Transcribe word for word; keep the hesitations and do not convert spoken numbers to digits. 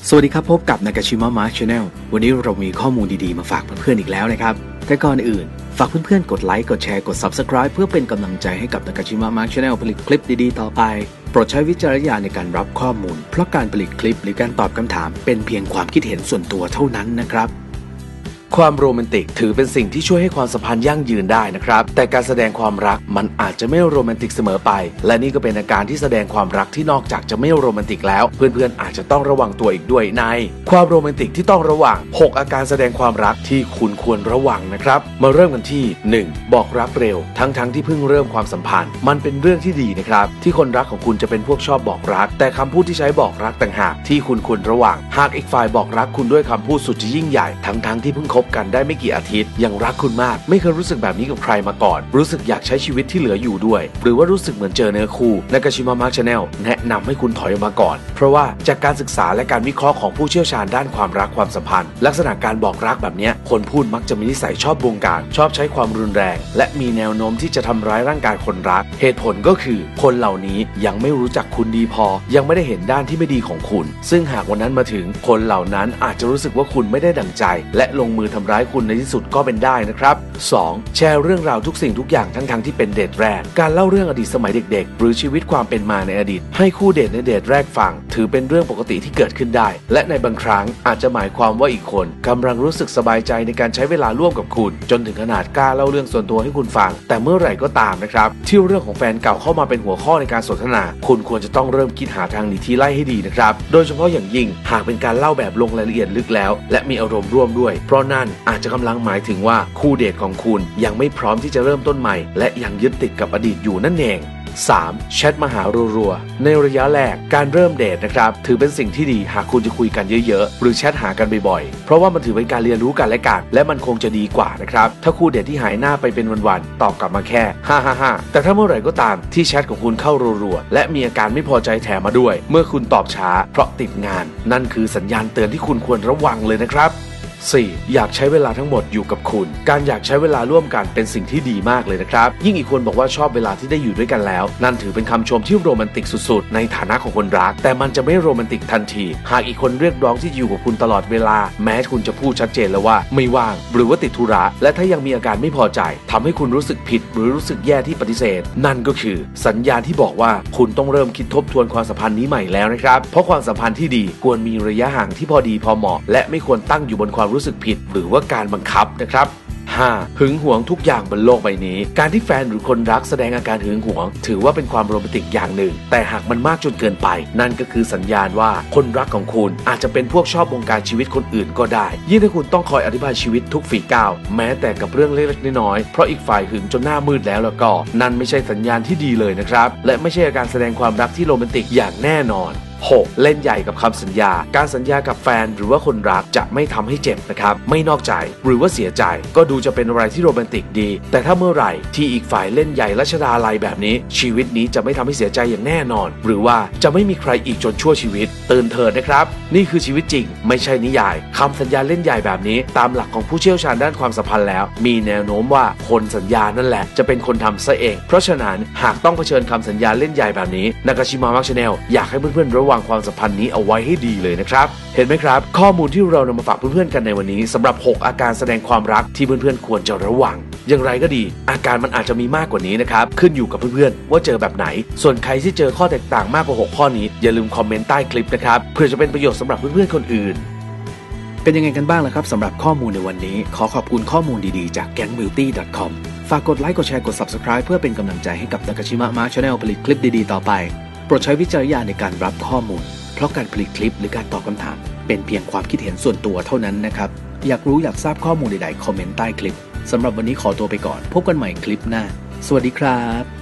สวัสดีครับพบกับ Nakashima Mark Channel วันนี้เรามีข้อมูลดีๆมาฝากเพื่อนๆอีกแล้วนะครับแต่ก่อนอื่นฝากเพื่อนๆกดไลค์กดแชร์กด Subscribe เพื่อเป็นกำลังใจให้กับ Nakashima Mark Channel ผลิตคลิปดีๆต่อไปโปรดใช้วิจารณญาณในการรับข้อมูลเพราะการผลิตคลิปหรือการตอบคำถามเป็นเพียงความคิดเห็นส่วนตัวเท่านั้นนะครับความโรแมนติกถือเป็นสิ่งที่ช่วยให้ความสัมพันธ์ยั่งยืนได้นะครับแต่การแสดงความรักมันอาจจะไม่โรแมนติกเสมอไปและนี่ก็เป็นอาการที่แสดงความรักที่นอกจากจะไม่โรแมนติกแล้วเพื่อนๆอาจจะต้องระวังตัวอีกด้วยในความโรแมนติกที่ต้องระวังหกอาการแสดงความรักที่คุณควรระวังนะครับมาเริ่มกันที่หนึ่งบอกรักเร็วทั้งๆที่เพิ่งเริ่มความสัมพันธ์มันเป็นเรื่องที่ดีนะครับที่คนรักของคุณจะเป็นพวกชอบบอกรักแต่คำพูดที่ใช้บอกรักต่างหากที่คุณควรระวังหากอีกฝ่ายบอกรักคุณด้วยคำพูดสุดจะยิ่งใหญ่ทั้งๆที่เพิ่งคบกันได้ไม่กี่อาทิตย์ยังรักคุณมากไม่เคยรู้สึกแบบนี้กับใครมาก่อนรู้สึกอยากใช้ชีวิตที่เหลืออยู่ด้วยหรือว่ารู้สึกเหมือนเจอเนื้อคู่Nakashima Mark Channelแนะนำให้คุณถอยออกมาก่อนเพราะว่าจากการศึกษาและการวิเคราะห์ของผู้เชี่ยวชาญด้านความรักความสัมพันธ์ลักษณะการบอกรักแบบนี้คนพูดมักจะมีนิสัยชอบบงการชอบใช้ความรุนแรงและมีแนวโน้มที่จะทำร้ายร่างกายคนรักเหตุผลก็คือคนเหล่านี้ยังไม่รู้จักคุณดีพอยังไม่ได้เห็นด้านที่ไม่ดีของคุณซึ่งหากวันนั้นมาถึงคนเหล่านั้นอาจจะรู้สึกว่าคุณไม่ได้ดั่งใจและลงมือทำร้ายคุณในที่สุดก็เป็นได้นะครับ สอง แชร์เรื่องราวทุกสิ่งทุกอย่างทั้งๆ ท, ที่เป็นเดทแรกการเล่าเรื่องอดีตสมัยเด็กๆหรือชีวิตความเป็นมาในอดีตให้คู่เดทในเดทแรกฟังถือเป็นเรื่องปกติที่เกิดขึ้นได้และในบางครั้งอาจจะหมายความว่าอีกคนกำลังรู้สึกสบายใจในการใช้เวลาร่วมกับคุณจนถึงขนาดกล้าเล่าเรื่องส่วนตัวให้คุณฟังแต่เมื่อไหร่ก็ตามนะครับที่เรื่องของแฟนเก่าเข้ามาเป็นหัวข้อในการสนทนาคุณควรจะต้องเริ่มคิดหาทางหนีทีไล่ให้ดีนะครับโดยเฉพาะอย่างยิ่งหากเป็นการเล่าแบบลงรายละเอียดลึกแล้วและมีอารมณ์ร่วมด้วยเพราะนั่นอาจจะกำลังหมายถึงว่าคู่เดทของคุณยังไม่พร้อมที่จะเริ่มต้นใหม่และยังยึดติดกับอดีตอยู่นั่นเอง สาม แชทมาหารัวๆในระยะแรกการเริ่มเดทนะครับถือเป็นสิ่งที่ดีหากคุณจะคุยกันเยอะๆหรือแชทหากันบ่อยๆเพราะว่ามันถือเป็นการเรียนรู้กันและกันและมันคงจะดีกว่านะครับถ้าคู่เดทที่หายหน้าไปเป็นวันๆตอบกลับมาแค่ฮ่าฮ่าฮ่าแต่ถ้าเมื่อไหร่ก็ตามที่แชทของคุณเข้ารัวๆและมีอาการไม่พอใจแถมมาด้วยเมื่อคุณตอบช้าเพราะติดงานนั่นคือสัญญาณเตือนที่คุณควรระวังเลยนะครับสี่ อยากใช้เวลาทั้งหมดอยู่กับคุณการอยากใช้เวลาร่วมกันเป็นสิ่งที่ดีมากเลยนะครับยิ่งอีกคนบอกว่าชอบเวลาที่ได้อยู่ด้วยกันแล้วนั่นถือเป็นคำชมที่โรแมนติกสุดๆในฐานะของคนรักแต่มันจะไม่โรแมนติกทันทีหากอีกคนเรียกร้องที่อยู่กับคุณตลอดเวลาแม้คุณจะพูดชัดเจนแล้วว่าไม่ว่างหรือว่าติดธุระและถ้ายังมีอาการไม่พอใจทำให้คุณรู้สึกผิดหรือรู้สึกแย่ที่ปฏิเสธนั่นก็คือสัญญาณที่บอกว่าคุณต้องเริ่มคิดทบทวนความสัมพันธ์นี้ใหม่แล้วนะครับเพราะความสัมพันธ์ที่ดีควรมีระยะห่างที่พอดีพอเหมาะและไม่ควรตั้งอยู่บนความรู้สึกผิดหรือว่าการบังคับนะครับ ห้า หึงหวงทุกอย่างบนโลกใบนี้การที่แฟนหรือคนรักแสดงอาการหึงหวงถือว่าเป็นความโรแมนติกอย่างหนึ่งแต่หากมันมากจนเกินไปนั่นก็คือสัญญาณว่าคนรักของคุณอาจจะเป็นพวกชอบบงการชีวิตคนอื่นก็ได้ยิ่งถ้าคุณต้องคอยอธิบายชีวิตทุกฝีก้าวแม้แต่กับเรื่องเล็กๆน้อยๆเพราะอีกฝ่ายหึงจนหน้ามืดแล้วแล้วก็นั่นไม่ใช่สัญญาณที่ดีเลยนะครับและไม่ใช่การแสดงความรักที่โรแมนติกอย่างแน่นอนหก เล่นใหญ่กับคำสัญญาการสัญญากับแฟนหรือว่าคนรักจะไม่ทำให้เจ็บนะครับไม่นอกใจหรือว่าเสียใจก็ดูจะเป็นอะไรที่โรแมนติกดีแต่ถ้าเมื่อไหร่ที่อีกฝ่ายเล่นใหญ่รัชดาลัยแบบนี้ชีวิตนี้จะไม่ทำให้เสียใจอย่างแน่นอนหรือว่าจะไม่มีใครอีกจนชั่วชีวิตตื่นเถิดนะครับนี่คือชีวิตจริงไม่ใช่นิยายคำสัญญาเล่นใหญ่แบบนี้ตามหลักของผู้เชี่ยวชาญด้านความสัมพันธ์แล้วมีแนวโน้มว่าคนสัญญานั่นแหละจะเป็นคนทำซะเองเพราะฉะนั้นหากต้องเผชิญคำสัญญาเล่นใหญ่แบบนี้Nakashima Mark Channelอยากให้เพื่อนๆระวังความสัมพันธ์นี้เอาไว้ให้ดีเลยนะครับเห็นไหมครับข้อมูลที่เรานำมาฝากเพื่อนๆกันในวันนี้สำหรับหกอาการแสดงความรักที่เพื่อนๆควรจะระวังอย่างไรก็ดีอาการมันอาจจะมีมากกว่านี้นะครับขึ้นอยู่กับเพื่อนๆว่าเจอแบบไหนส่วนใครที่เจอข้อแตกต่างมากกว่าหกข้อนี้อย่าลืมคอมเมนต์ใต้คลิปนะครับเพื่อจะเป็นประโยชน์สำหรับเพื่อนๆคนอื่นเป็นยังไงกันบ้างล่ะครับสำหรับข้อมูลในวันนี้ขอขอบคุณข้อมูลดีๆจาก แก๊ง บิวตี้ ดอท คอม ฝากกดไลค์กดแชร์กด Subscribe เพื่อเป็นกำลังใจให้กับ Nakashima Mark Channel ผลิตคลิปดีๆต่อไปโปรดใช้วิจารณญาณในการรับข้อมูลเพราะการผลิตคลิปหรือการตอบคำถามเป็นเพียงความคิดเห็นส่วนตัวเท่านั้นนะครับอยากรู้อยากทราบข้อมูลใดๆคอมเมนต์ใต้คลิปสำหรับวันนี้ขอตัวไปก่อนพบกันใหม่คลิปหน้าสวัสดีครับ